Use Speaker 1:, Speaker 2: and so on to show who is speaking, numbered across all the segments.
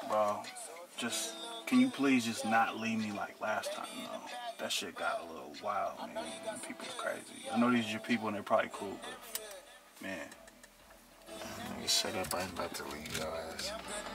Speaker 1: bro, just, can you please just not leave me like last time, you know? That shit got a little wild, man. People's crazy. I know these are your people and they're probably cool, but, man.
Speaker 2: Nigga, shut up, I ain't about to leave your ass.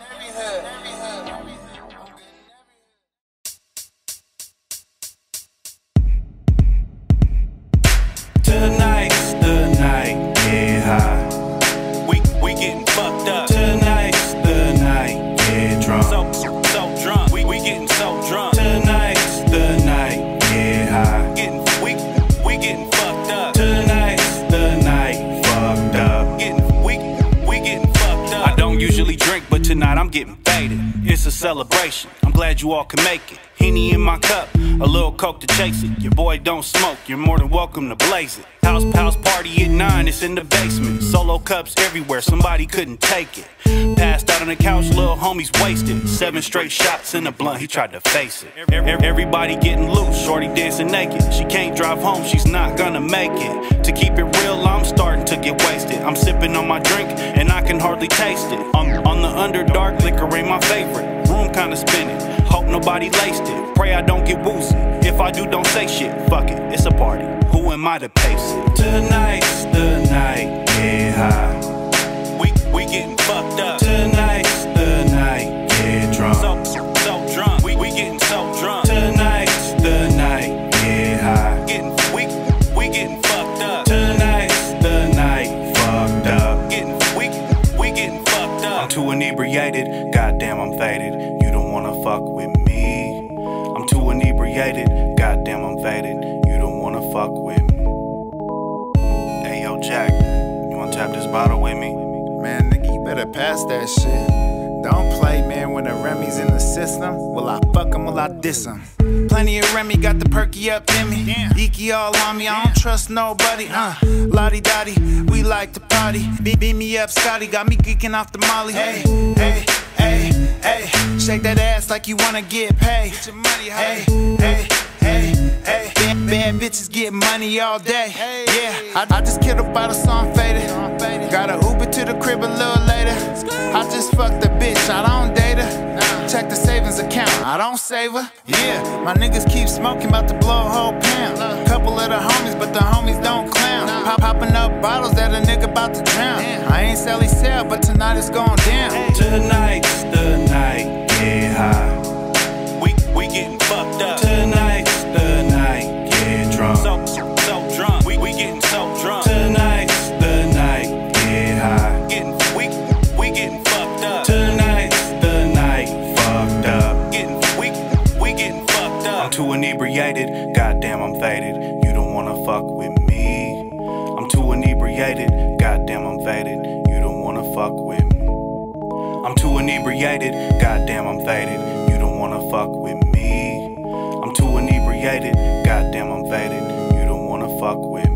Speaker 1: Tonight's the night, get high. We getting fucked up. Tonight's the night, get drunk. So drunk. We getting so drunk. Tonight's the night, get high. We getting fucked up. Tonight's the night, fucked up. We getting fucked up. I don't usually drink, but tonight I'm getting faded. It's a celebration. I'm glad you all can make it. Henny in my cup, a little coke to chase it. Your boy don't smoke, you're more than welcome to blaze it. House party at 9, it's in the basement. Solo cups everywhere, somebody couldn't take it. Passed out on the couch, little homies wasted. 7 straight shots in a blunt, he tried to face it. Everybody getting loose, shorty dancing naked. She can't drive home, she's not gonna make it. To keep it real, I'm starting to get wasted. I'm sipping on my drink, and I can hardly taste it. On the Underdark, liquor ain't my favorite. Room kinda spinning, hope nobody laced it. Pray I don't get woozy, if I do, don't say shit. Fuck it, it's a party, who am I to pace it? Tonight's the night, get high. We getting fucked up. Tonight's the night, get drunk. So drunk, we getting so drunk. Tonight's the night, get high. We getting fucked up. Tonight's the night, fucked up. We getting fucked up. I'm too inebriated, goddamn I'm faded. You don't wanna fuck with me. I'm too inebriated, goddamn I'm faded. You don't wanna fuck with me. Hey yo Jack, you wanna tap this bottle with me?
Speaker 2: Man, nigga, you better pass that shit. Don't play, man, when the Remy's in the system. Will I fuck him, will I diss him? Plenty of Remy, got the perky up in me. Eeky all on me, I don't trust nobody. Lottie-dottie, we like to party. Beat me up, Scotty, got me geeking off the molly. Hey, hey, hey, hey, shake that ass like you wanna get paid. Get your money, hey, hey, hey, hey. Bad bitches get money all day. Yeah, I just killed a bottle, so I'm faded. Got a Uber to the crib a little later. I just fucked the bitch, I don't date her. Check the savings account, I don't save her. Yeah, my niggas keep smoking, about to blow a whole pound. Couple of the homies, but the homies don't clown. Popping up bottles that a nigga about to drown. I ain't Sally Sale, but tonight it's going down.
Speaker 1: Tonight's the night, get high. We getting fucked up. Tonight's the night, get drunk. So drunk, we getting so drunk. Tonight's the night, get high. We getting fucked up. Tonight's the night, fucked up. We getting fucked up. I'm too inebriated, goddamn I'm faded. You don't wanna fuck with me. I'm too inebriated, goddamn I'm faded. You don't wanna fuck with me. I'm too inebriated, goddamn I'm faded. You don't wanna fuck with me. I'm too inebriated, goddamn I'm faded. You don't wanna fuck with me.